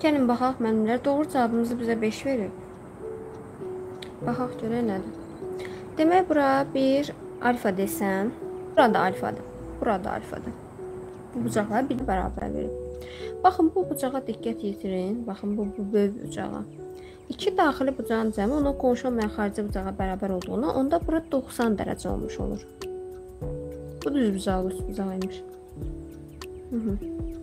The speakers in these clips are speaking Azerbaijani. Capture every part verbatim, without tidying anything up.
Gəlin baxaq müəllimlər. Doğru cavabımızı bizə beş verir. Baxaq görək nədir. Demək bura bir alfa desəm, burada alfadır. Burada alfadır. Bu bucaqlar bir bərabər verir. Baxın bu bucağa diqqət yetirin. Baxın bu, bu böyük bucağa. İki daxili bucağın cəmi ona qonşu olmayan xarici bucağa bərabər olduğuna, onda bura doxsan dərəcə olmuş olur. Bu düz bucaq, üst bucağıymış. Hı -hı.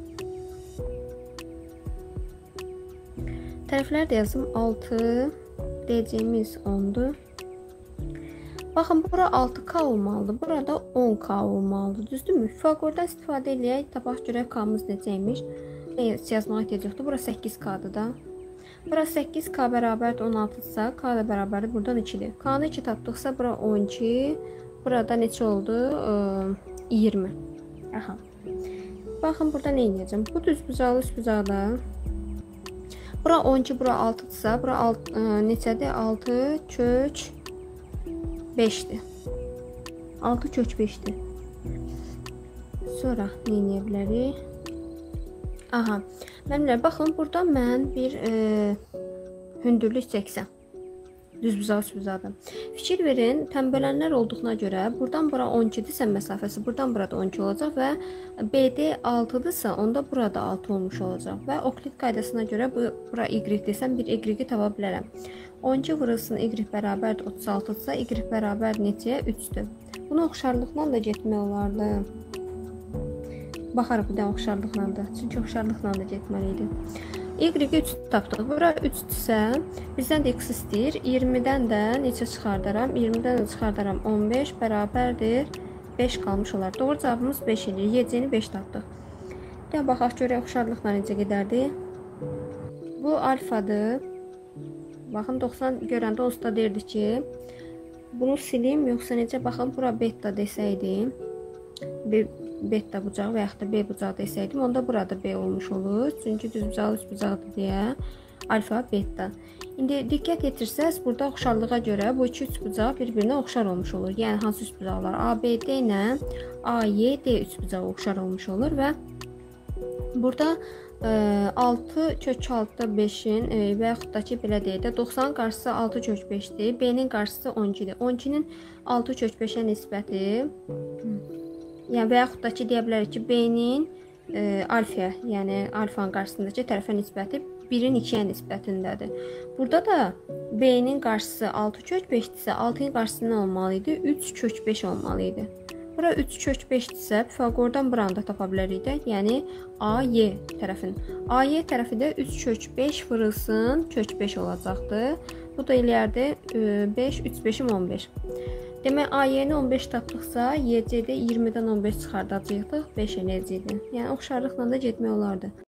Tərəflər də yazım altı, deyəcəyimiz ondur. Baxın, bura altı K olmalıdır, burada on K olmalıdır, düzdürmü? Fagordan istifadə edək, tapaq görək K-mız necəymiş. Yazmağa ehtiyac yoxdur, bura səkkiz K-dır da. Bura səkkiz K bərabərdir on altıdırsa, K da bərabərdir buradan ikidir. K-nı iki tapdıqsa, bura on iki, burada neçə oldu? iyirmi. Aha. Baxın, burada nə edəcəm? Bu düz bucaqlı üst bucaqda. Bura on iki, bura altıdırsa, bura neçədir? altı kök beşdir. altı kök beşdir. Sonra nə edə bilərik? Aha. Müəllimlər, baxın, burada mən bir e, hündürlük çəksəm. Düz bucaq, üst bucaqda. Fikir verin, tənbələnlər olduğuna görə buradan bura on ikidirsə məsafəsi, buradan burada on iki olacaq və B D altıdırsa, onda burada altı olmuş olacaq. Və Oklit qaydasına görə bu, bura Y desəm, bir Y-i tapa bilərəm. on iki vurulsun Y bərabərdir otuz altıdırsa, Y bərabər neçəyə? üçdür. Bunu oxşarlıqla da getmək olardı. Baxarıq bir də oxşarlıqla da. Çünki oxşarlıqla da getməliydi. Y-i üç tapdıq. Bura üçdürsə, bizdən də X istəyir. iyirmidən də neçə çıxardaram? iyirmidən də çıxardaram on beş bərabərdir beş qalmış olar. Doğru cavabımız beş edir. Y-ni beş tapdıq. Gəl baxaq görək oxşarlıqla necə gedərdi. Bu alfadır. Baxın, doxsan görəndə onsuz da deyirdi ki, bunu silim, yoxsa necə? Baxın, bura beta desəydim, bir beta bucağı və yaxud da B bucağı desəydim, onda burada B olmuş olur. Çünki düz bucağı, üst bucaqdır deyə alfa, beta. İndi diqqət yetirsəz, burada oxşarlığa görə bu iki üç bucaq bir-birinə oxşar olmuş olur. Yəni hansı üst bucaqlar? A B D ilə A Y D üst bucağı oxşar olmuş olur və burada altı kök altı beşin və yaxud da ki, belə deyək də, doxsanın qarşısı altı kök beşdir, B-nin qarşısı on ikidir. on ikinin altı kök beşə nisbəti, yəni və yaxud da ki, deyə bilərik ki, B-nin e, alfaya, yəni alfanın qarşısındakı tərəfə nisbəti birin ikiyə nisbətindədir. Burada da B-nin qarşısı altı kök beşdirsə, altının qarşısı nə olmalıydı? üç kök beş olmalıydı. Bura üç kök beşdirsə, Pifagordan buranı da tapa bilərik də, yəni A Y tərəfin. A Y tərəfi də üç kök beş vurulsun kök beş olacaqdır. Bu da eləyərdi beş, üç beşim on beş. Demək, A Y-ni on beş tapdıqsa, Y C-də iyirmidən on beş çıxardacaqdıq, beş eləyəcəkdi. Yəni oxşarlıqla da getmək olardı.